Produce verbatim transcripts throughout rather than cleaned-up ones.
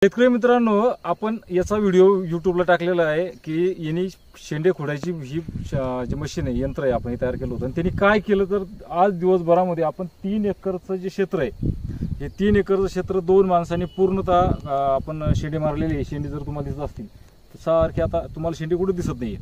शेतकरी मित्रांनो, आपण याचा व्हिडिओ यूट्यूबला टाकलेला आहे की यांनी शेंडे खोडायची ही जी मशीन आहे, यंत्र आहे, आपण हे तयार केलं होतं. आणि त्यांनी काय केलं तर आज दिवसभरामध्ये आपण तीन एकरचं जे क्षेत्र आहे, हे तीन एकरचं क्षेत्र दोन माणसांनी पूर्णतः आपण शेंडे मारलेले आहे. शेंडे जर तुम्हाला दिसत असतील तर सारखे, आता तुम्हाला शेंडे कुठे दिसत नाहीये,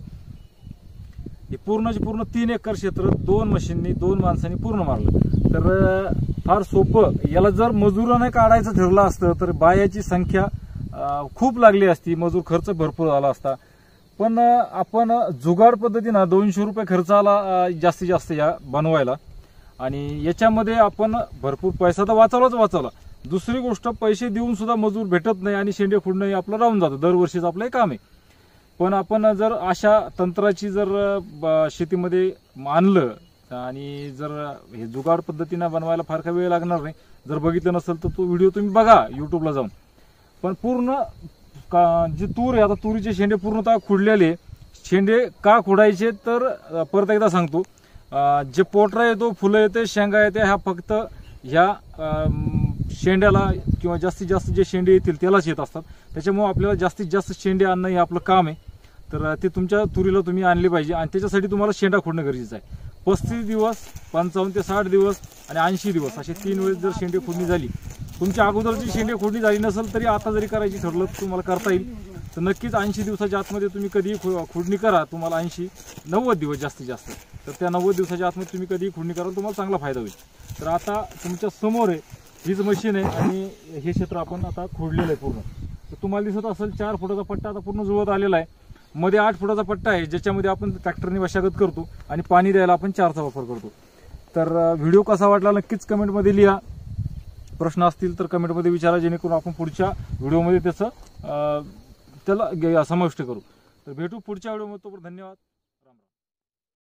हे पूर्णचे पूर्ण तीन एकर क्षेत्र दोन मशीननी दोन माणसांनी पूर्ण मारलं. तर फार सोपं. याला जर मजुराने काढायचं ठरलं असतं तर बायाची संख्या खूप लागली असती, मजूर खर्च भरपूर झाला असता. पण आपण जुगाड पद्धतीनं दोनशे रुपये खर्च आला जास्तीत जास्त या बनवायला, आणि याच्यामध्ये आपण भरपूर पैसा तर वाचवलाच वाचवला. दुसरी गोष्ट, पैसे देऊन सुद्धा मजूर भेटत नाही आणि शेंडे खुडणं हे आपलं राहून जातं. दरवर्षीच आपलं हे काम आहे. पण आपण जर अशा तंत्राची जर शेतीमध्ये आणलं आणि जर हे जुगाड पद्धतीनं बनवायला फार काही वेळ लागणार नाही. जर बघितलं नसेल तर तो व्हिडिओ तुम्ही बघा यूट्यूबला जाऊन. पण पूर्ण जी तूर आहे, आता तुरीचे शेंडे पूर्णतः खुडलेले. शेंडे का खुडायचे तर परत एकदा सांगतो, जे पोटरा येतो, फुलं येते, शेंगा येते, ह्या फक्त ह्या शेंड्याला किंवा जास्तीत जास्त जे शेंडे येतील त्यालाच येत असतात. त्याच्यामुळे आपल्याला जास्तीत जास्त शेंडे आणणं हे आपलं काम आहे. तर ते तुमच्या तुरीला तुम्ही आणले पाहिजे आणि त्याच्यासाठी तुम्हाला शेंडा खोडणं गरजेचं आहे. पस्तीस दिवस, पंचावन्न ते साठ दिवस आणि ऐंशी दिवस असे तीन वेळेस जर शेंडे खोडणी झाली, तुमच्या अगोदरची शेंडे खोडणी झाली नसेल तरी आता जरी करायची ठरलं तर तुम्हाला करता येईल. तर नक्कीच ऐंशी दिवसाच्या आतमध्ये तुम्ही कधीही खोडणी करा. तुम्हाला ऐंशी नव्वद दिवस जास्तीत जास्त, तर त्या नव्वद दिवसाच्या आतमध्ये तुम्ही कधीही खोडणी कराल, तुम्हाला चांगला फायदा होईल. तर आता तुमच्या समोर आहे हीच मशीन आहे आणि हे क्षेत्र आपण आता खोडलेलं आहे पूर्ण. तर तुम्हाला दिसत असेल चार फुटाचा पट्टा आता पूर्ण जुळत आलेला आहे. मध्ये आठ फुटाचा पट्टा आहे ज्याच्यामध्ये आपण ट्रॅक्टरने मशागत करतो आणि पाणी द्यायला आपण चारचा वापर करतो. तर व्हिडिओ कसा वाटला नक्कीच कमेंटमध्ये लिहा. प्रश्न असतील तर कमेंटमध्ये विचारा, जेणेकरून आपण पुढच्या व्हिडिओमध्ये त्याचं त्याला समाविष्ट करू. तर भेटू पुढच्या व्हिडिओमध्ये. तोपर्यंत धन्यवाद.